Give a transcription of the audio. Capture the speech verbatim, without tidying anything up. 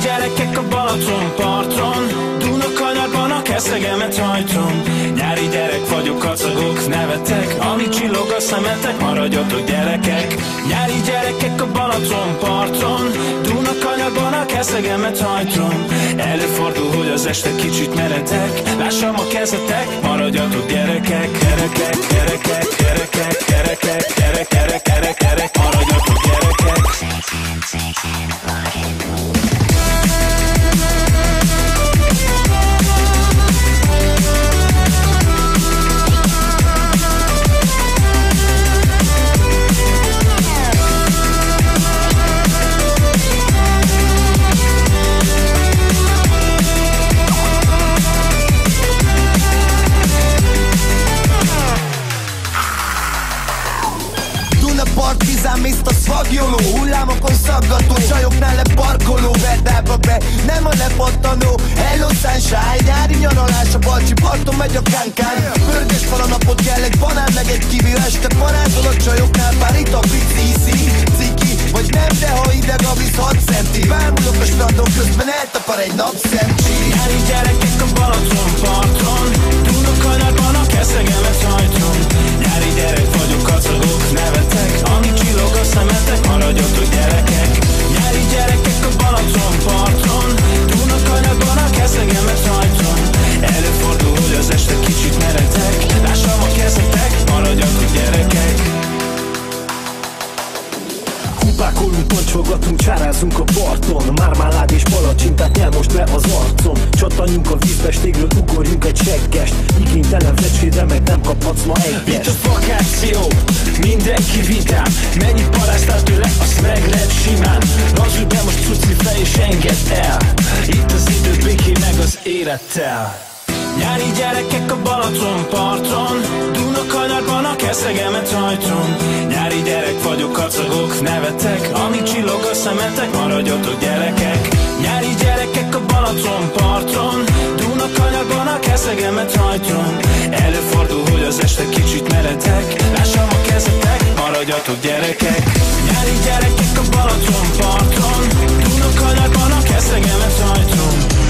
gyerekek a Balatonparton, Dunakanyarban a keszegemet hajtom. Nyári gyerek vagyok, kacagok, nevetek, ami csillog a szemetek, maradjatok gyerekek. Nyári gyerekek a Balatonparton, Dunakanyarban a keszegemet hajtom. Előfordul, hogy az este kicsit meredek, lássam a kezetek, maradjatok gyerekek. Gyerekek, gyerekek, gyerekek, gyerekek, gyerek, gyerek, gyerek, gyerek, maradjatok gyerekek. Partizán, Mista szvagjoló, hullámokon szaggató, csajoknál leparkoló, verdába be, nem a lepattanó. Hello sunshine, nyári nyaralás a Balcsi parton, megy a kánkán. Pörges fal a napot kell, egy banán meg egy kivi, este parázol a csajoknál, pár itt a pici, ciki, vagy nem, de ha ideg a víz hat centi. Bámulok a strandon, közben eltapar egy napszemcsi. Nyári gyerekek a Balatonparton, Dunakanyarban a keszegemet hajtom. Nyári gyerek vagyok, kacagok, nevetek, ami csillog a szemetek, maradjatok gyerekek. Nyári gyerekek a Balatonparton, Dunakanyarban a keszegemet hajtom. Előfordul, hogy az este kicsit meredek, lássam a kezetek, maradjatok gyerekek. Kupákolunk, pancsolgatunk, csárázunk a parton. Mármálád és palacsintát nyel most le az arcom. Csattanjunk a vízbe, stégről ugorjunk egy seggest. Igénytelen vecsédre meg nem kaphatsz ma egyest. Itt a vakáció, mindenki vidám. Mennyi paráztál tőle, azt meglep simán. Lazulj be most cuci fej és engedd el. Itt az idő békén meg az élettel. Nyári gyerekek a Balatonparton, Dunakanyarban a keszegemet hajtom. Nyári gyerek vagyok, kacagok, nevetek, ami csillog a szemetek, maradjatok gyerekek. Nyári gyerekek a Balatonparton, Dunakanyarban a keszegemet hajtom. Előfordul, hogy az este kicsit meredek, lássam a kezetek, maradjatok gyerekek. Nyári gyerekek a Balatonparton, Dunakanyarban a keszegemet hajtom.